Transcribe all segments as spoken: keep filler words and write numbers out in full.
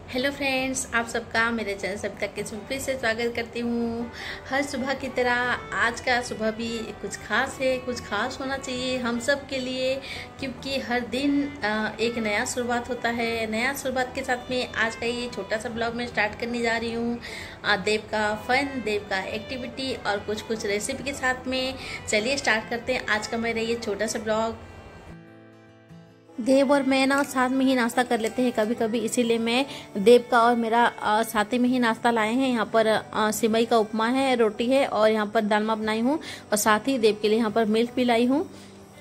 Hello friends, आप सबका मेरे चैनल सब तक के फिर से स्वागत करती हूँ। हर सुबह की तरह आज का सुबह भी कुछ खास है, कुछ खास होना चाहिए हम सब के लिए, क्योंकि हर दिन एक नया शुरुआत होता है। नया शुरुआत के साथ में आज का ये छोटा सा ब्लॉग मैं स्टार्ट करने जा रही हूँ। देव का फन, देव का एक्टिविटी और कुछ कुछ रेसिपी के साथ में। चलिए स्टार्ट करते हैं आज का मेरा ये छोटा सा ब्लॉग। देव और मैं ना साथ में ही नाश्ता कर लेते हैं कभी कभी, इसीलिए मैं देव का और मेरा साथ में ही नाश्ता लाए हैं। यहाँ पर सिमई का उपमा है, रोटी है और यहाँ पर दालमा बनाई हूँ और साथ ही देव के लिए यहाँ पर मिल्क भी लाई हूँ।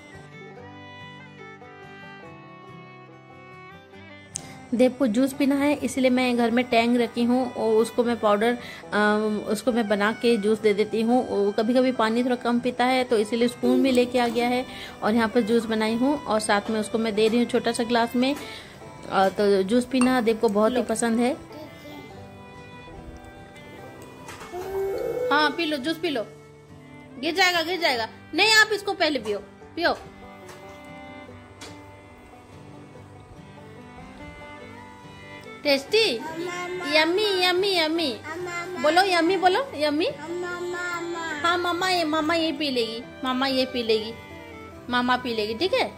देव को जूस पीना है, इसलिए मैं घर में टैंग रखी हूँ और उसको मैं पाउडर उसको मैं बना के जूस दे देती हूँ। कभी कभी पानी थोड़ा कम पीता है तो इसीलिए स्पून भी लेके आ गया है और यहाँ पर जूस बनाई हूँ और साथ में उसको मैं दे रही हूँ छोटा सा ग्लास में। तो जूस पीना देव को बहुत ही पसंद है। हाँ पी लो, जूस पी लो। गिर जाएगा गिर जाएगा नहीं, आप इसको पहले पियो पियो। टेस्टी, यम्मी यम्मी यम्मी, बोलो यम्मी, बोलो यम्मी। हाँ मामा, ये मामा ये पी लेगी, मामा ये पी लेगी, मामा पी लेगी, ठीक है।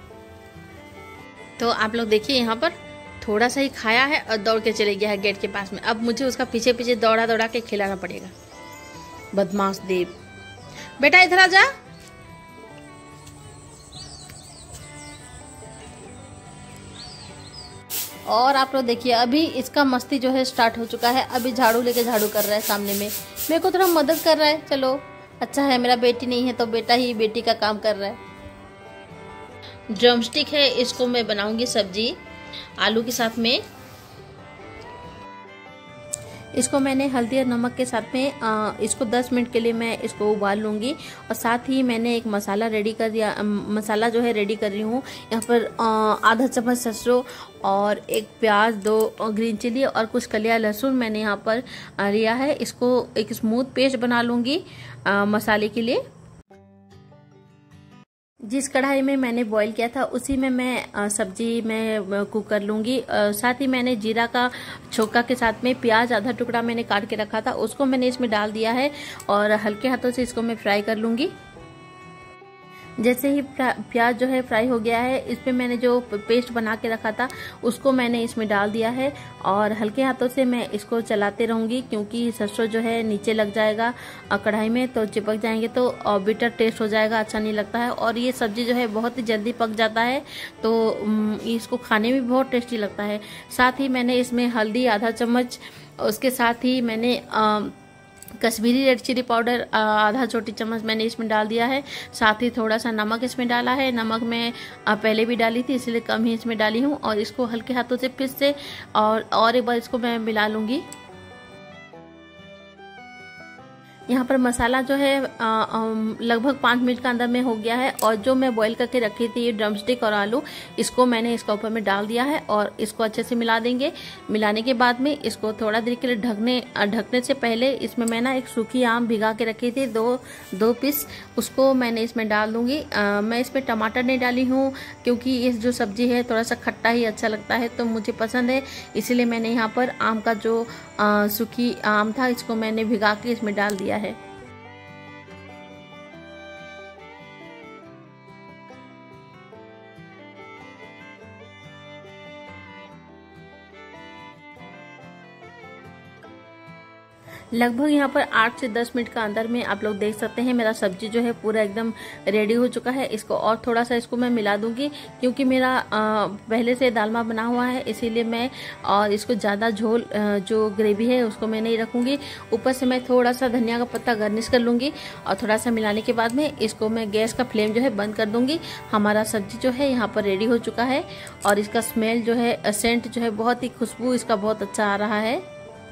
तो आप लोग देखिए यहाँ पर थोड़ा सा ही खाया है और दौड़ के चले गया है गेट के पास में। अब मुझे उसका पीछे पीछे दौड़ा दौड़ा के खिलाना पड़ेगा। बदमाश देव, बेटा इधर आ जा। और आप लोग देखिए अभी इसका मस्ती जो है स्टार्ट हो चुका है। अभी झाड़ू लेके झाड़ू कर रहा है सामने में, मेरे को थोड़ा मदद कर रहा है। चलो अच्छा है, मेरा बेटी नहीं है तो बेटा ही बेटी का काम कर रहा है। ड्रमस्टिक है, इसको मैं बनाऊंगी सब्जी आलू के साथ में। इसको मैंने हल्दी और नमक के साथ में आ, इसको दस मिनट के लिए मैं इसको उबाल लूंगी और साथ ही मैंने एक मसाला रेडी कर दिया। मसाला जो है रेडी कर रही हूँ। यहाँ पर आ, आधा चम्मच सरसों और एक प्याज, दो ग्रीन चिली और कुछ कलिया लहसुन मैंने यहाँ पर लिया है। इसको एक स्मूथ पेस्ट बना लूंगी आ, मसाले के लिए। जिस कढ़ाई में मैंने बॉईल किया था उसी में मैं सब्जी में कुक कर लूंगी। साथ ही मैंने जीरा का छोका के साथ में प्याज आधा टुकड़ा मैंने काट के रखा था, उसको मैंने इसमें डाल दिया है और हल्के हाथों से इसको मैं फ्राई कर लूंगी। जैसे ही प्याज जो है फ्राई हो गया है, इस पे मैंने जो पेस्ट बना के रखा था उसको मैंने इसमें डाल दिया है और हल्के हाथों से मैं इसको चलाते रहूंगी, क्योंकि सरसों जो है नीचे लग जाएगा कढ़ाई में तो चिपक जाएंगे तो बिटर टेस्ट हो जाएगा, अच्छा नहीं लगता है। और ये सब्जी जो है बहुत ही जल्दी पक जाता है तो इसको खाने में बहुत टेस्टी लगता है। साथ ही मैंने इसमें हल्दी आधा चम्मच, उसके साथ ही मैंने आ, कश्मीरी रेड चिली पाउडर आधा छोटी चम्मच मैंने इसमें डाल दिया है। साथ ही थोड़ा सा नमक इसमें डाला है। नमक मैं पहले भी डाली थी इसलिए कम ही इसमें डाली हूँ और इसको हल्के हाथों से फिर से और और एक बार इसको मैं मिला लूंगी। यहाँ पर मसाला जो है लगभग पाँच मिनट का अंदर में हो गया है और जो मैं बॉईल करके रखी थी ड्रमस्टिक और आलू, इसको मैंने इसका ऊपर में डाल दिया है और इसको अच्छे से मिला देंगे। मिलाने के बाद में इसको थोड़ा देर के लिए ढकने ढकने से पहले इसमें मैं ना एक सूखी आम भिगा के रखी थी, दो दो पीस, उसको मैंने इसमें डाल दूंगी। आ, मैं इसमें टमाटर नहीं डाली हूँ क्योंकि इस जो सब्जी है थोड़ा सा खट्टा ही अच्छा लगता है तो मुझे पसंद है, इसीलिए मैंने यहाँ पर आम का जो आ, सूखी आम था इसको मैंने भिगा के इसमें डाल दिया है। लगभग यहाँ पर आठ से दस मिनट का अंदर में आप लोग देख सकते हैं मेरा सब्जी जो है पूरा एकदम रेडी हो चुका है। इसको और थोड़ा सा इसको मैं मिला दूंगी क्योंकि मेरा आ, पहले से दालमा बना हुआ है, इसीलिए मैं और इसको ज़्यादा झोल जो ग्रेवी है उसको मैं नहीं रखूंगी। ऊपर से मैं थोड़ा सा धनिया का पत्ता गार्निश कर लूंगी और थोड़ा सा मिलाने के बाद में इसको मैं गैस का फ्लेम जो है बंद कर दूंगी। हमारा सब्जी जो है यहाँ पर रेडी हो चुका है और इसका स्मेल जो है, सेंट जो है, बहुत ही खुशबू इसका बहुत अच्छा आ रहा है।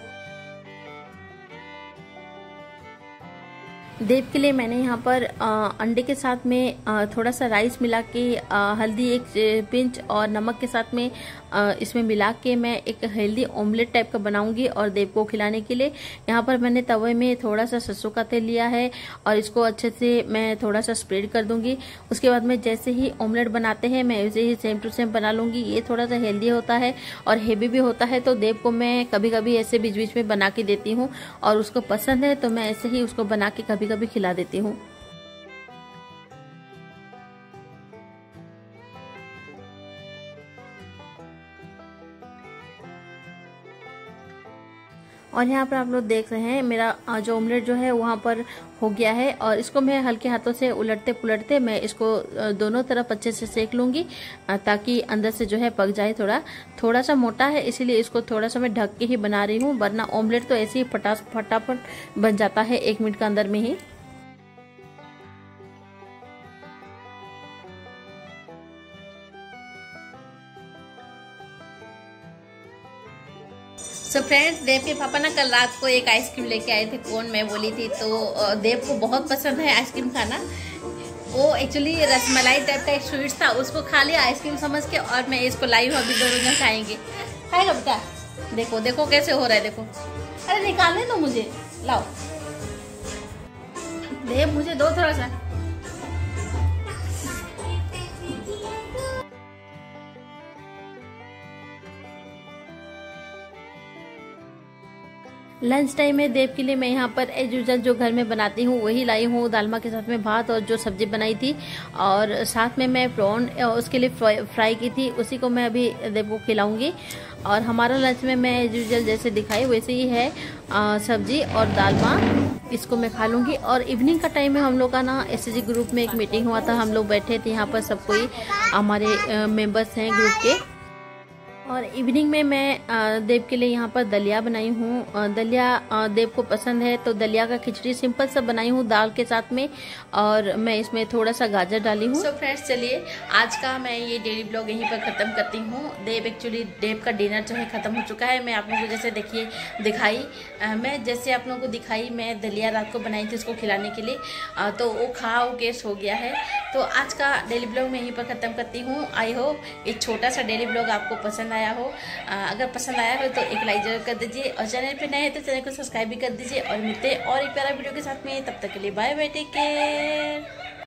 देव के लिए मैंने यहाँ पर आ, अंडे के साथ में आ, थोड़ा सा राइस मिला के आ, हल्दी एक पिंच और नमक के साथ में इसमें मिला के मैं एक हेल्दी ऑमलेट टाइप का बनाऊंगी और देव को खिलाने के लिए। यहाँ पर मैंने तवे में थोड़ा सा सरसों का तेल लिया है और इसको अच्छे से मैं थोड़ा सा स्प्रेड कर दूंगी। उसके बाद में जैसे ही ऑमलेट बनाते हैं मैं वैसे ही सेम टू सेम बना लूंगी। ये थोड़ा सा हेल्दी होता है और हेवी भी होता है, तो देव को मैं कभी कभी ऐसे बीच बीच में बना के देती हूँ और उसको पसंद है तो मैं ऐसे ही उसको बना के कभी कभी खिला देती हूँ। और यहाँ पर आप लोग देख रहे हैं मेरा जो ऑमलेट जो है वहाँ पर हो गया है और इसको मैं हल्के हाथों से उलटते पुलटते मैं इसको दोनों तरफ अच्छे से सेक लूंगी ताकि अंदर से जो है पक जाए। थोड़ा थोड़ा सा मोटा है इसीलिए इसको थोड़ा सा मैं ढक के ही बना रही हूँ, वरना ऑमलेट तो ऐसे ही फटा फटाफट बन जाता है एक मिनट के अंदर में ही। सो फ्रेंड्स, देव के पापा ना कल रात को एक आइसक्रीम लेके आए थे, कौन मैं बोली थी, तो देव को बहुत पसंद है आइसक्रीम खाना। वो एक्चुअली रसमलाई टाइप का एक स्वीट्स था, उसको खा लिया आइसक्रीम समझ के और मैं इसको लाई हूँ, अभी दोनों जन खाएंगे। खाएगा बेटा? देखो देखो कैसे हो रहा है, देखो। अरे निकालने दो मुझे, लाओ देव, मुझे दो थोड़ा सा। लंच टाइम में देव के लिए मैं यहाँ पर एज यूजल जो घर में बनाती हूँ वही लाई हूँ, दालमा के साथ में भात और जो सब्जी बनाई थी और साथ में मैं प्रॉन उसके लिए फ्राई की थी, उसी को मैं अभी देव को खिलाऊंगी। और हमारा लंच में मैं एज यूजल जैसे दिखाई वैसे ही है, आ, सब्जी और दालमा, इसको मैं खा लूँगी। और इवनिंग का टाइम में हम लोग का ना एस एस जी ग्रुप में एक मीटिंग हुआ था, हम लोग बैठे थे यहाँ पर, सब कोई हमारे मेम्बर्स हैं ग्रुप के। और इवनिंग में मैं देव के लिए यहाँ पर दलिया बनाई हूँ। दलिया देव को पसंद है तो दलिया का खिचड़ी सिंपल सा बनाई हूँ दाल के साथ में, और मैं इसमें थोड़ा सा गाजर डाली हूँ। सो फ्रेंड्स, चलिए आज का मैं ये डेली ब्लॉग यहीं पर ख़त्म करती हूँ। देव एक्चुअली देव का डिनर जो है ख़त्म हो चुका है। मैं आप लोगों को जैसे देखिए दिखाई आ, मैं जैसे आप लोगों को दिखाई मैं दलिया रात को बनाई थी उसको खिलाने के लिए, आ, तो वो खा वो केस हो गया है। तो आज का डेली ब्लॉग मैं यहीं पर ख़त्म करती हूँ। आई होप एक छोटा सा डेली ब्लॉग आपको पसंद आया हो। आ, अगर पसंद आया हो तो एक लाइक जरूर कर दीजिए और चैनल पे नए हैं तो चैनल को सब्सक्राइब भी कर दीजिए। और मिलते हैं और एक प्यारा वीडियो के साथ में, तब तक के लिए बाय बाय, टेक केयर।